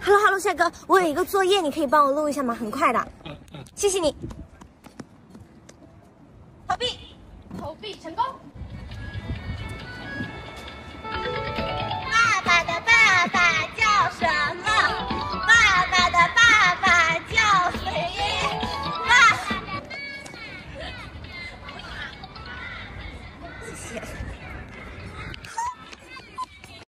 Hello， 帅哥，我有一个作业，你可以帮我录一下吗？很快的。谢谢你。 投币成功。